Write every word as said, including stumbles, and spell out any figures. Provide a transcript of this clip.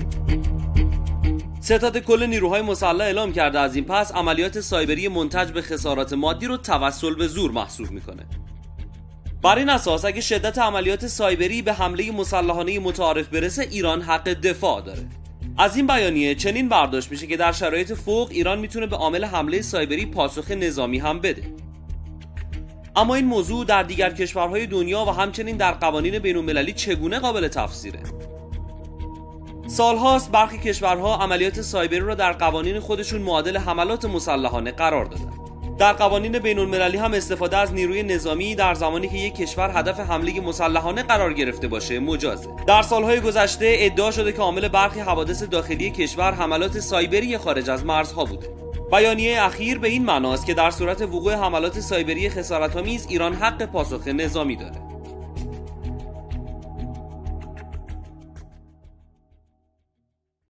ستاد کل نیروهای مسلح اعلام کرده از این پس عملیات سایبری منتج به خسارات مادی رو توسل به زور محسوب میکنه. بر این اساس اگه شدت عملیات سایبری به حمله مسلحانه متعارف برسه، ایران حق دفاع داره. از این بیانیه چنین برداشت میشه که در شرایط فوق ایران میتونه به عامل حمله سایبری پاسخ نظامی هم بده. اما این موضوع در دیگر کشورهای دنیا و همچنین در قوانین بین‌المللی چگونه قابل تفسیره؟ سالهاست برخی کشورها عملیات سایبری را در قوانین خودشون معادل حملات مسلحانه قرار دادن. در قوانین بین‌المللی هم استفاده از نیروی نظامی در زمانی که یک کشور هدف حمله مسلحانه قرار گرفته باشه مجازه. در سالهای گذشته ادعا شده که عامل برخی حوادث داخلی کشور حملات سایبری خارج از مرزها بوده. بیانیه اخیر به این معناست که در صورت وقوع حملات سایبری خسارت‌آمیز ایران حق پاسخ نظامی داره.